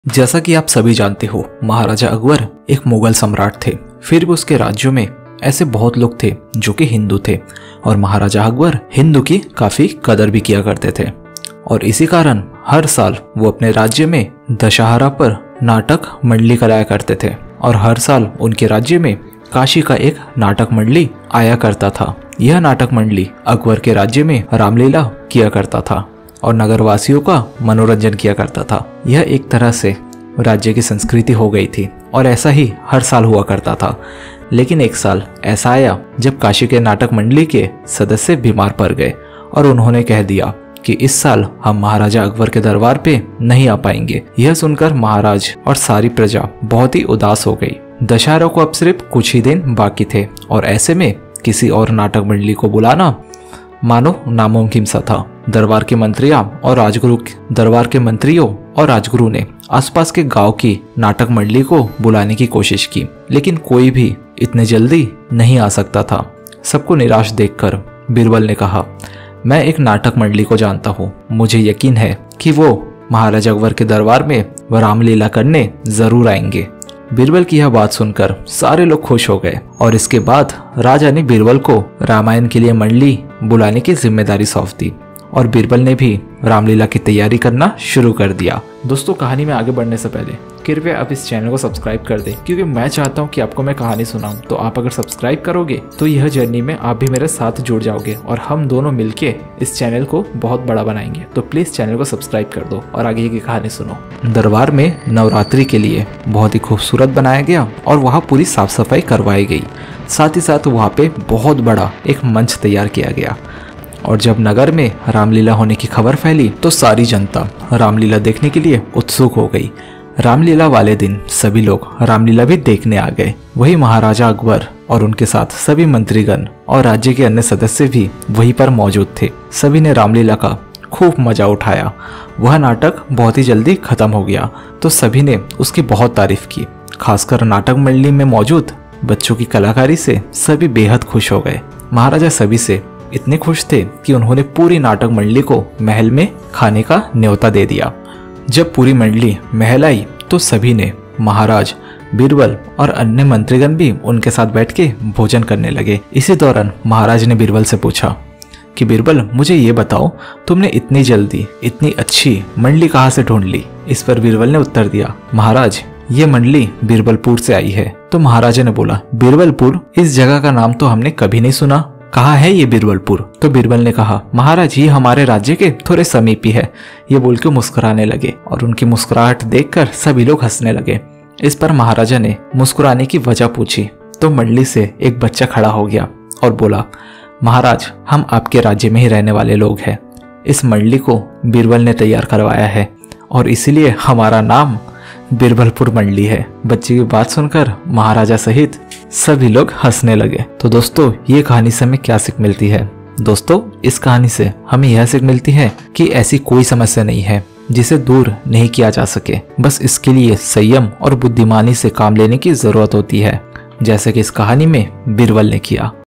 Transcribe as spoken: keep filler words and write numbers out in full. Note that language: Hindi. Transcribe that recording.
जैसा कि आप सभी जानते हो, महाराजा अकबर एक मुगल सम्राट थे। फिर भी उसके राज्यों में ऐसे बहुत लोग थे जो कि हिंदू थे और महाराजा अकबर हिंदू की काफी कदर भी किया करते थे। और इसी कारण हर साल वो अपने राज्य में दशहरा पर नाटक मंडली कराया करते थे और हर साल उनके राज्य में काशी का एक नाटक मंडली आया करता था। यह नाटक मंडली अकबर के राज्य में रामलीला किया करता था और नगरवासियों का मनोरंजन किया करता था। यह एक तरह से राज्य की संस्कृति हो गई थी और ऐसा ही हर साल हुआ करता था। लेकिन एक साल ऐसा आया जब काशी के नाटक मंडली के सदस्य बीमार पड़ गए और उन्होंने कह दिया कि इस साल हम महाराजा अकबर के दरबार पे नहीं आ पाएंगे। यह सुनकर महाराज और सारी प्रजा बहुत ही उदास हो गई। दशहरा को अब सिर्फ कुछ ही दिन बाकी थे और ऐसे में किसी और नाटक मंडली को बुलाना मानो नामुमकिन सा था। दरबार के मंत्रियों और राजगुरु दरबार के मंत्रियों और राजगुरु ने आसपास के गांव की नाटक मंडली को बुलाने की कोशिश की, लेकिन कोई भी इतने जल्दी नहीं आ सकता था। सबको निराश देखकर बीरबल ने कहा, मैं एक नाटक मंडली को जानता हूँ, मुझे यकीन है कि वो महाराजा अकबर के दरबार में रामलीला करने जरूर आएंगे। बीरबल की यह बात सुनकर सारे लोग खुश हो गए और इसके बाद राजा ने बीरबल को रामायण के लिए मंडली बुलाने की जिम्मेदारी सौंप दी और बीरबल ने भी रामलीला की तैयारी करना शुरू कर दिया। दोस्तों, कहानी में आगे बढ़ने से पहले कृपया आप इस चैनल को सब्सक्राइब कर दें, क्योंकि मैं चाहता हूं कि आपको मैं कहानी सुनाऊं। तो आप अगर सब्सक्राइब करोगे तो यह जर्नी में आप भी मेरे साथ जुड़ जाओगे और हम दोनों मिलके इस चैनल को बहुत बड़ा बनाएंगे। तो प्लीज चैनल को सब्सक्राइब कर दो और आगे की कहानी सुनो। दरबार में नवरात्रि के लिए बहुत ही खूबसूरत बनाया गया और वहाँ पूरी साफ सफाई करवाई गई। साथ ही साथ वहाँ पे बहुत बड़ा एक मंच तैयार किया गया और जब नगर में रामलीला होने की खबर फैली तो सारी जनता रामलीला देखने के लिए उत्सुक हो गई। रामलीला वाले दिन सभी लोग रामलीला भी देखने आ गए। वही महाराजा अकबर और उनके साथ सभी मंत्रीगण और राज्य के अन्य सदस्य भी वहीं पर मौजूद थे। सभी ने रामलीला का खूब मजा उठाया। वह नाटक बहुत ही जल्दी खत्म हो गया तो सभी ने उसकी बहुत तारीफ की। खासकर नाटक मंडली में मौजूद बच्चों की कलाकारी से सभी बेहद खुश हो गए। महाराजा सभी से इतने खुश थे कि उन्होंने पूरी नाटक मंडली को महल में खाने का न्योता दे दिया। जब पूरी मंडली महल आई तो सभी ने महाराज, बीरबल और अन्य मंत्रीगण भी उनके साथ बैठ के भोजन करने लगे। इसी दौरान महाराज ने बीरबल से पूछा कि बीरबल, मुझे ये बताओ, तुमने इतनी जल्दी इतनी अच्छी मंडली कहाँ से ढूंढ ली? इस पर बीरबल ने उत्तर दिया, महाराज, ये मंडली बीरबलपुर से आई है। तो महाराजा ने बोला, बीरबलपुर? इस जगह का नाम तो हमने कभी नहीं सुना, कहाँ है ये बीरबलपुर? तो बीरबल ने कहा, महाराज, ये हमारे राज्य के थोड़े समीप ही है। ये बोल के मुस्कुराने लगे और उनकी मुस्कुराहट देखकर सभी लोग हंसने लगे। इस पर महाराजा ने मुस्कुराने की वजह पूछी तो मंडली से एक बच्चा खड़ा हो गया और बोला, महाराज, हम आपके राज्य में ही रहने वाले लोग हैं। इस मंडली को बीरबल ने तैयार करवाया है और इसीलिए हमारा नाम बीरबलपुर मंडली है। बच्चे की बात सुनकर महाराजा सहित सभी लोग हंसने लगे। तो दोस्तों, ये कहानी से हमें क्या सीख मिलती है? दोस्तों, इस कहानी से हमें यह सीख मिलती है कि ऐसी कोई समस्या नहीं है जिसे दूर नहीं किया जा सके। बस इसके लिए संयम और बुद्धिमानी से काम लेने की जरूरत होती है, जैसे कि इस कहानी में बीरबल ने किया।